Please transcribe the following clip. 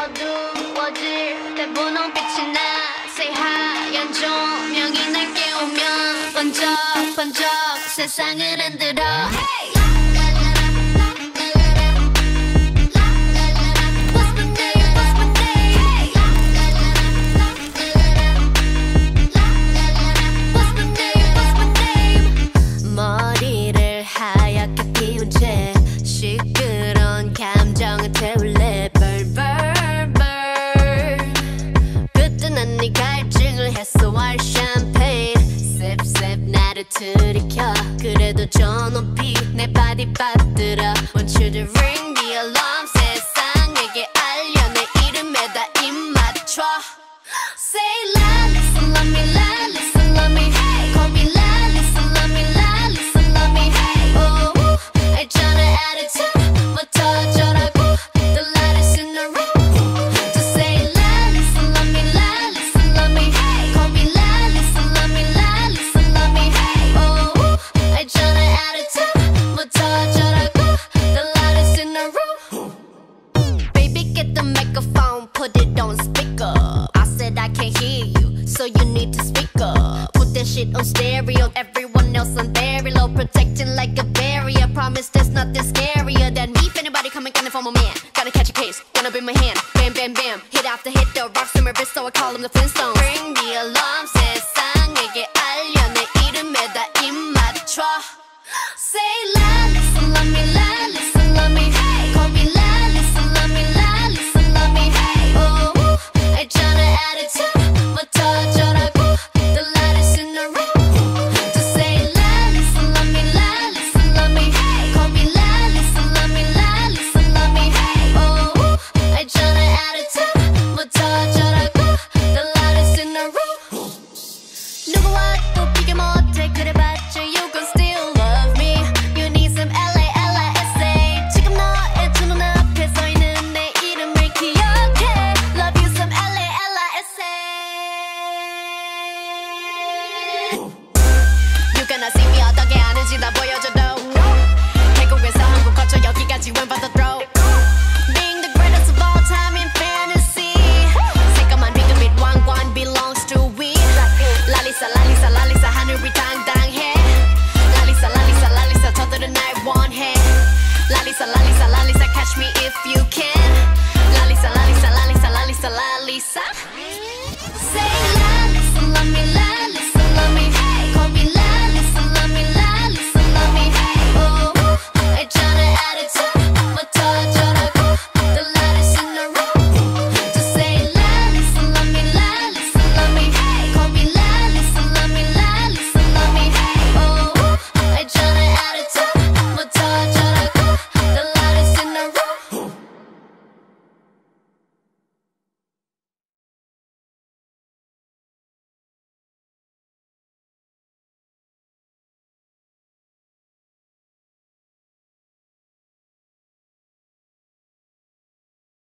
어두워질 때 분홍빛이 나 새하얀 조명이 날 깨우면 번쩍번쩍 세상을 흔들어 hey! 머리를 하얗게 피운 채 시끄러운 감정을 태울래 그때 난 네 갈증을 해소할 샴페인 셉셉 나를 들이켜 그래도 저 높이 내 바디 받들어 Want you to ring the alarm 세상에게 알려 내 이름에다 입 맞춰 Say LALISA love me LALISA love me hey. Call me LALISA love me LALISA love me hey. Oh 알잖아 attitude부터 어쩌라고 The latest in the room Just say LALISA love me LALISA love me hey. Call me LALISA love me LALISA love me hey. Oh 알잖아 attitude부터 어쩌라고 The latest in the room Baby get the microphone put it on speaker I said I can't hear you so you need to speak up Put that shit on stereo everyone else on very low protecting like a barrier Promise there's nothing scarier than me if anybody coming gunning for my man Gotta catch a case gonna bring my hand bam bam bam hit after hit the rocks in my wrist so I call them the Flintstones Ring the alarm 세상에게 알려 내 이름에다 입 맞춰 Say LALISA love me LALISA love me